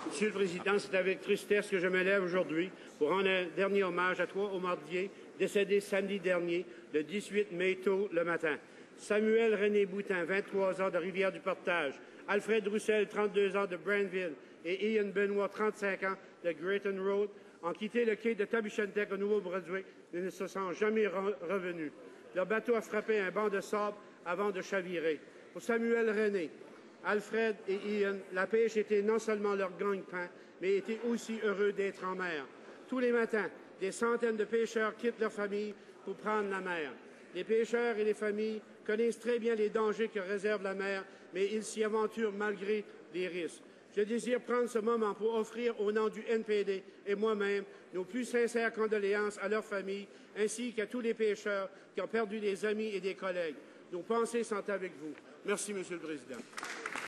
Monsieur le Président, c'est avec tristesse que je me lève aujourd'hui pour rendre un dernier hommage à trois Homardiers décédés samedi dernier, le 18 mai tôt le matin. Samuel René Boutin, 23 ans de Rivière-du-Portage, Alfred Roussel, 32 ans de Brandville et Ian Benoit, 35 ans de Grayton Road, ont quitté le quai de Tabichantec au Nouveau-Brunswick et ne se sont jamais revenus. Leur bateau a frappé un banc de sable avant de chavirer. Pour Samuel René, Alfred et Ian, la pêche était non seulement leur gagne-pain, mais étaient aussi heureux d'être en mer. Tous les matins, des centaines de pêcheurs quittent leur famille pour prendre la mer. Les pêcheurs et les familles connaissent très bien les dangers que réserve la mer, mais ils s'y aventurent malgré les risques. Je désire prendre ce moment pour offrir au nom du NPD et moi-même nos plus sincères condoléances à leurs familles ainsi qu'à tous les pêcheurs qui ont perdu des amis et des collègues. Nos pensées sont avec vous. Merci, Monsieur le Président.